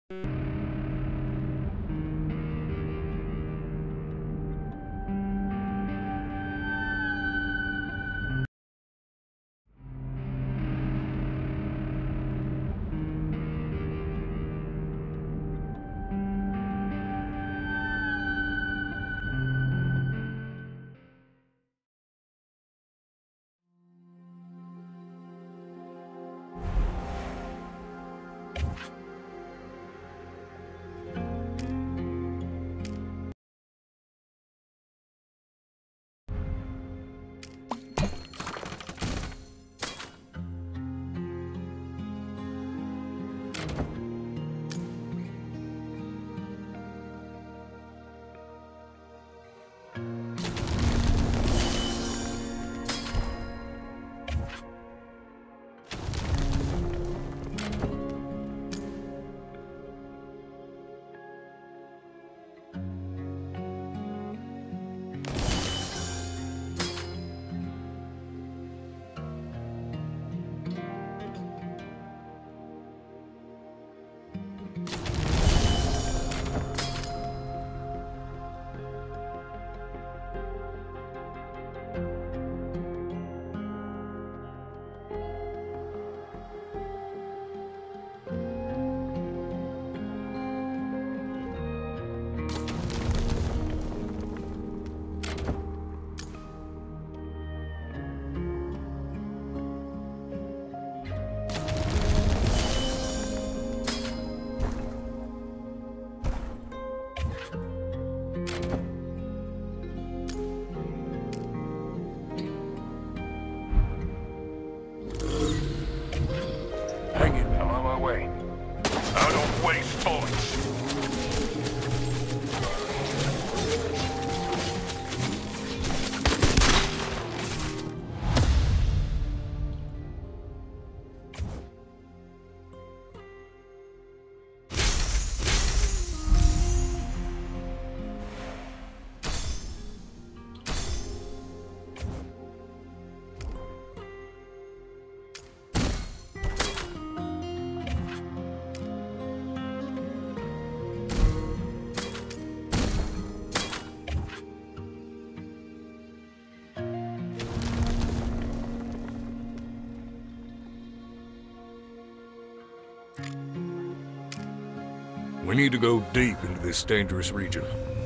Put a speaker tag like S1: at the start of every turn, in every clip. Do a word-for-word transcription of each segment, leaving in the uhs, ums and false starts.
S1: We need to go deep into this dangerous region.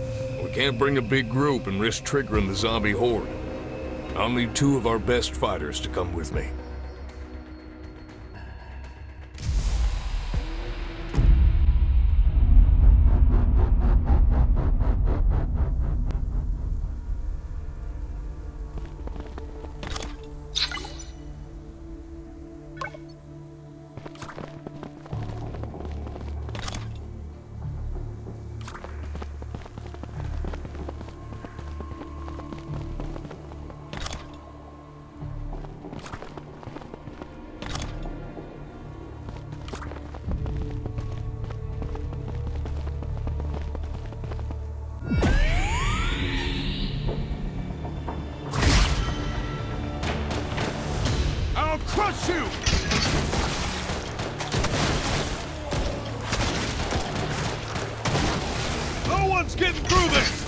S1: We can't bring a big group and risk triggering the zombie horde. I'll need two of our best fighters to come with me.
S2: Crush you! No one's getting through this!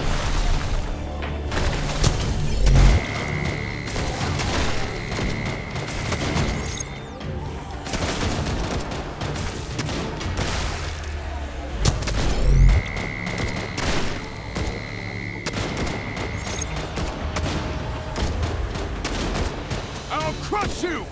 S2: I'll crush you!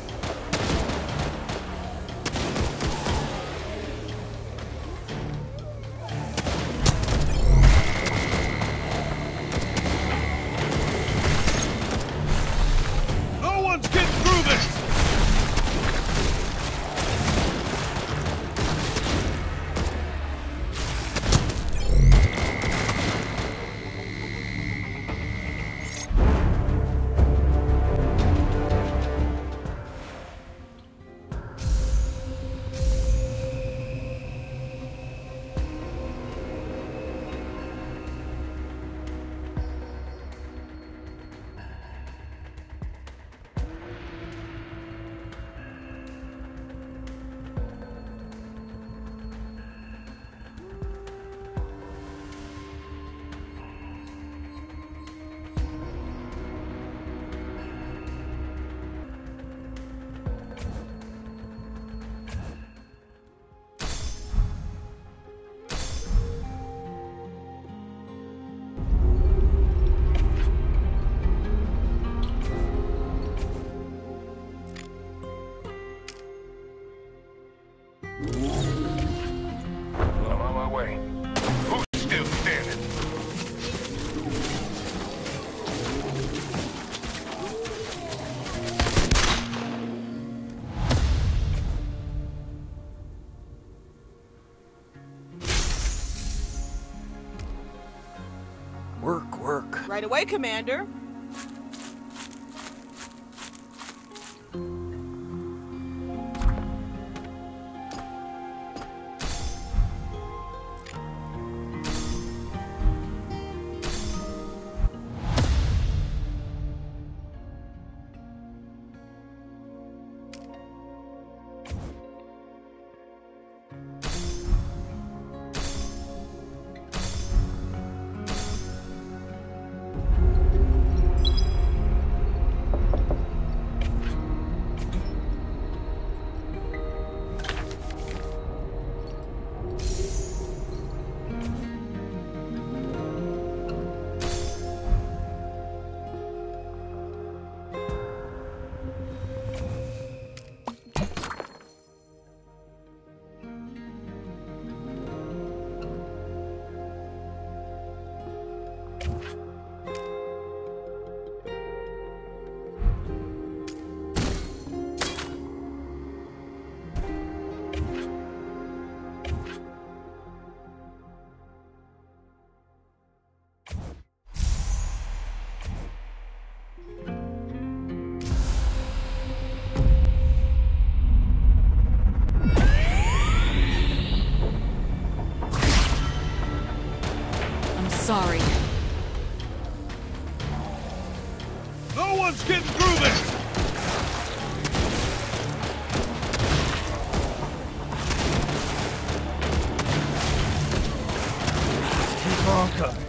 S3: Right away, Commander.
S4: Sorry.
S2: No one's getting through this! Keep on coming.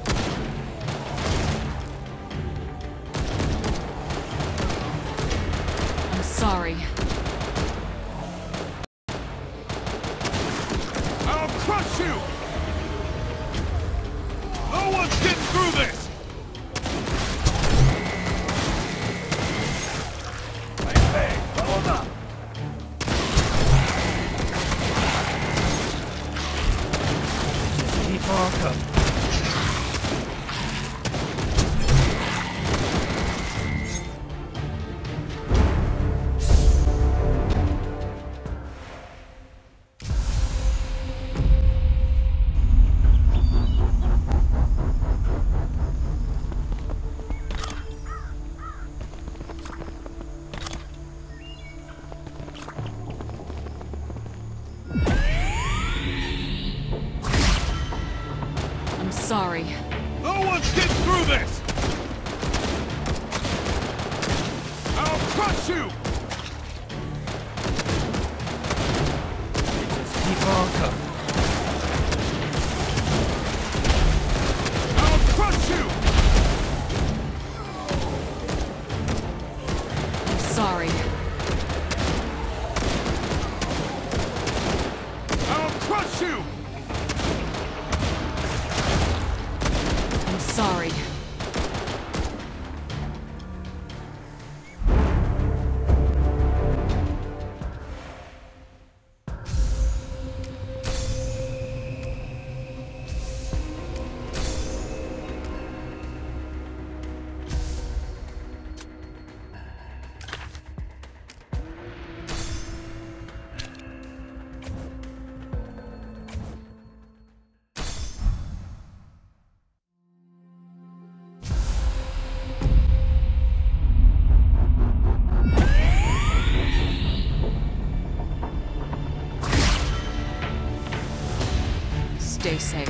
S4: I'm sorry.
S2: I'll crush you! No one's getting through this! Hey, hey, hold up! Just keep on coming.
S4: Sorry.
S2: No one's getting through this! I'll crush you! Just keep on coming. I'll crush you!
S4: I'm sorry.
S2: I'll crush you!
S4: Sorry. Stay safe.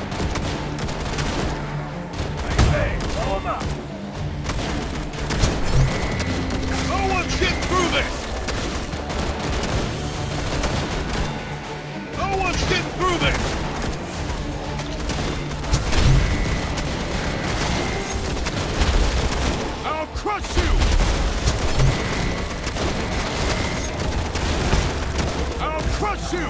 S2: Hey, hey, hold up! No one's getting through this! No one's getting through this! I'll crush you! I'll crush you!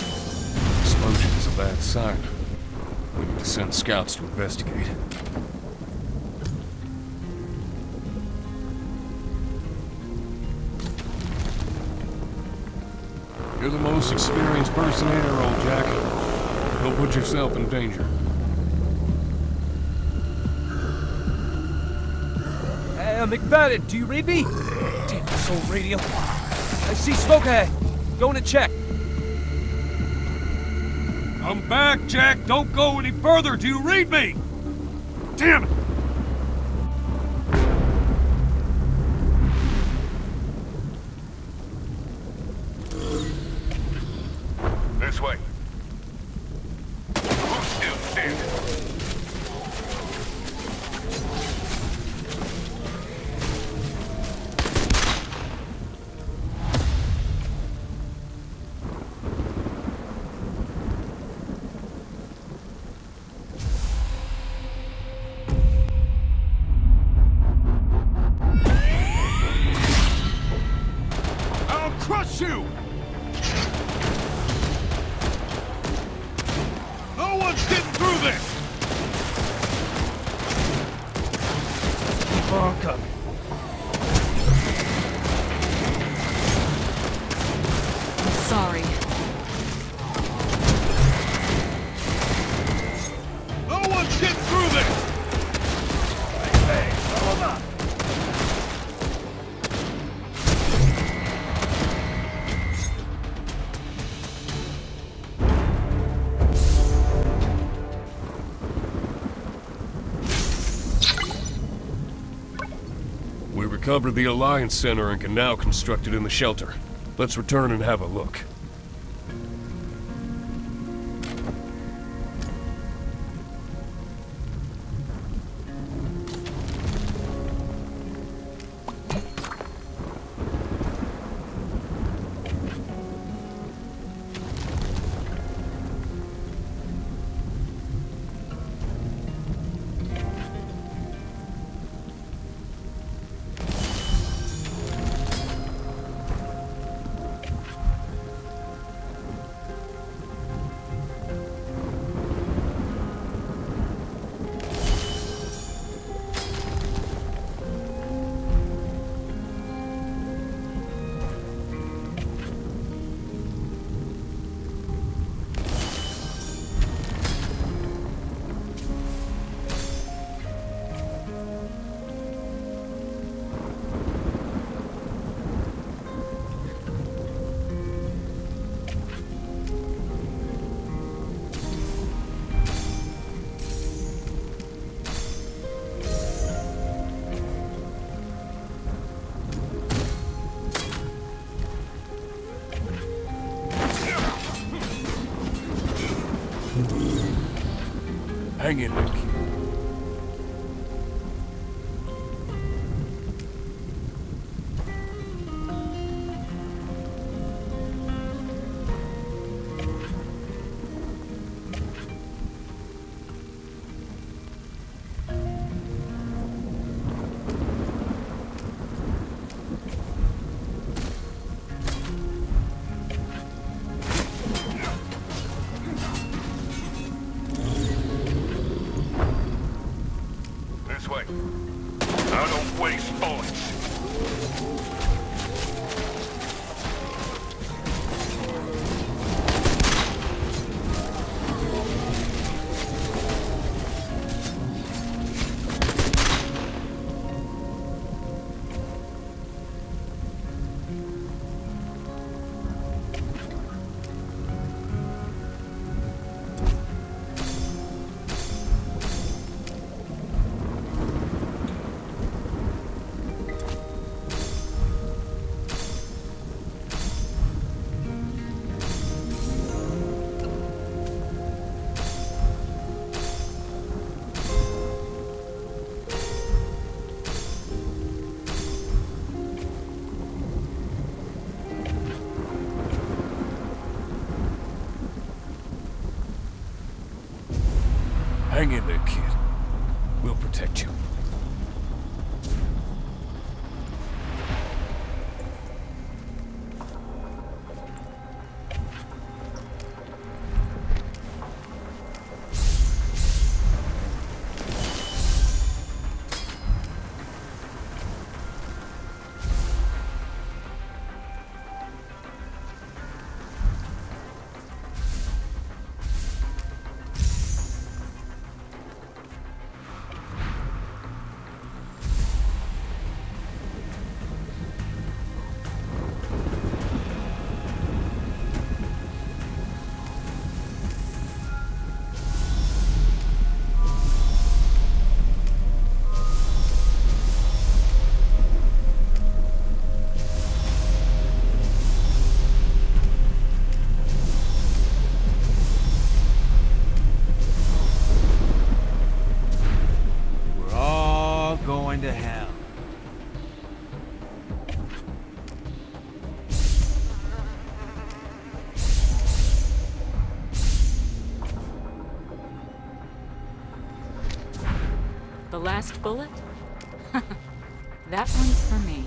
S1: Bad sign. We need to send scouts to investigate.
S3: You're the most experienced person here, old Jack. Don't put yourself in danger.
S5: Hey, uh, McFadden, do you read me? Damn this old radio. I see smoke ahead. Going to check.
S2: I'm back, Jack. Don't go any further. Do you read me? Damn it! This way. Who's still standing? I'll crush you! No one's getting through this!
S5: Keep on coming.
S4: I'm sorry.
S2: No one's getting through this!
S5: Hey, follow them up.
S3: We recovered the Alliance Center and can now construct it in the shelter. Let's return and have a look. Hang in there, kid.
S2: This way. I don't waste bullets.
S3: Hang in there, kid. We'll protect you.
S5: to hell.
S4: The last bullet? That one's for me.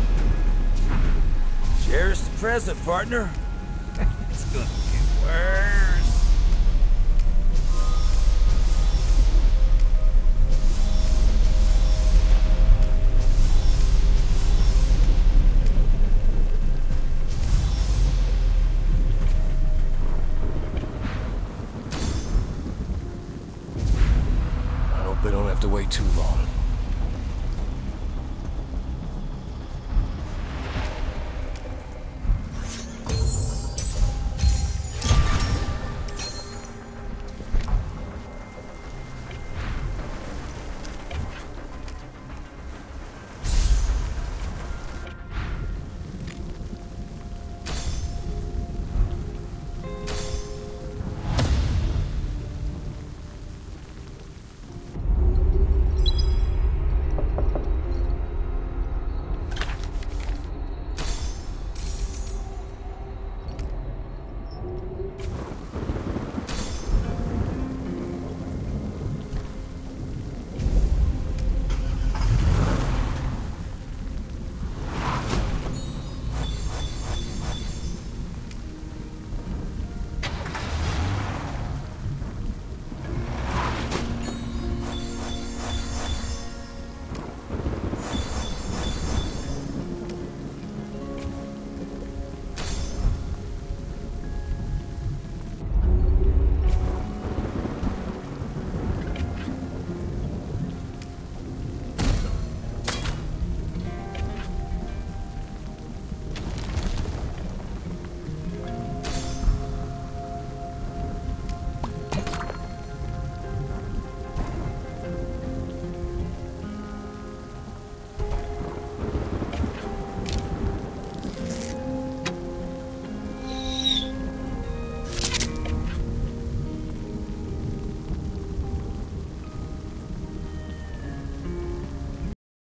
S5: Cherish the present, partner. It's gonna get worse.